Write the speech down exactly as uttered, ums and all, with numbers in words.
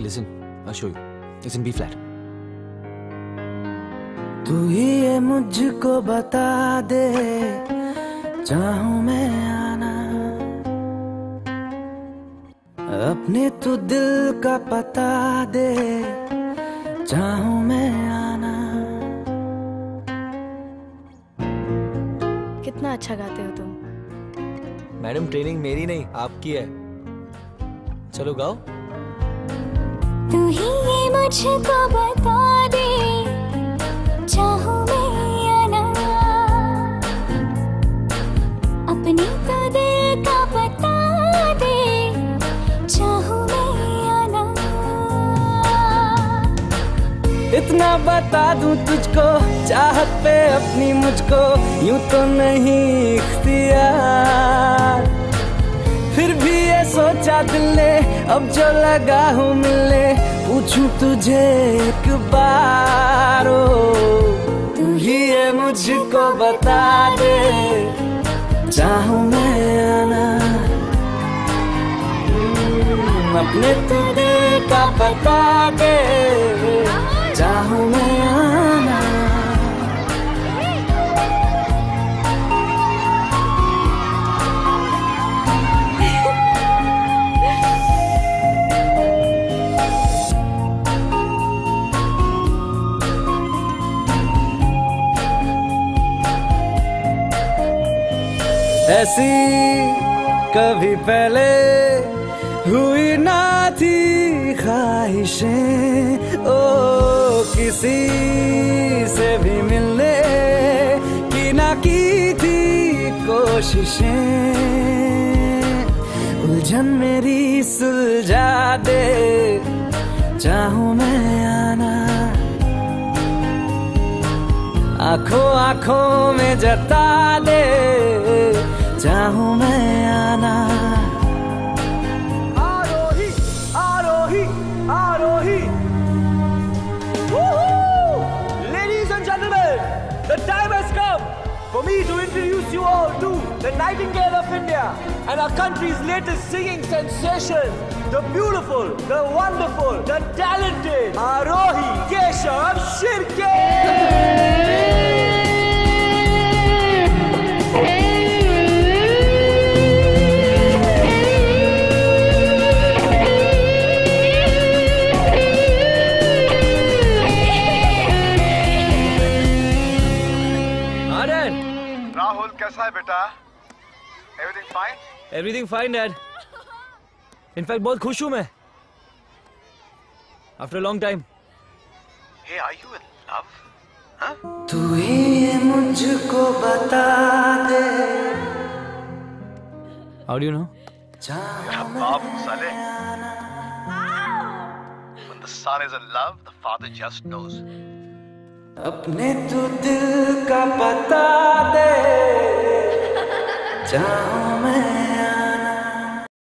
listen. I'll show you. It's in B flat. तू ही ये मुझको बता दे, चाहूं मैं आना, अपने तू दिल का पता दे, चाहूं मैं आना। कितना अच्छा गाते हो तुम। मैडम ट्रेनिंग मेरी नहीं आपकी है। चलो गाओ। तू ही ये मुझको बता दे, चाहूं मैं आना, अपने तो दिल का बता दे, चाहूं मैं आना। इतना बता दूं तुझको, चाहत पे अपनी मुझको यूं तो नहीं इख्तियार, फिर भी ये सोचा दिल ने अब जो लगा हूँ मिलने, पूछूं तुझे एक बार, ओ तू ही ये मुझको बता दे, चाहूं मैं आना, अपने तू दिल का बता दे, चाहूं मैं आना। ऐसी कभी पहले हुई ना थी ख्वाहिशें, ओ किसी से भी मिलने की ना की थी कोशिशें, उलझन मेरी सुलझा दे, चाहूं मैं आना, आंखों आंखों में जता दे, चाहूं मैं आना। आरोही आरोही आरोही। Woohoo! Ladies and gentlemen, the time has come for me to introduce you all to the Nightingale of India and our country's latest singing sensation, the beautiful, the wonderful, the talented Arohi Keshav Shirke. Rahul कैसा है बेटा? Everything fine? Everything fine, Dad. In fact, बहुत खुश हूँ मैं. After a long time. Hey, are you in love? Huh? तू ही मुझको बता दे। How do you know? You're a babu, Saleh. When the son is in love, the father just knows. अपने तू दिल का पता दे, चाहूं मैं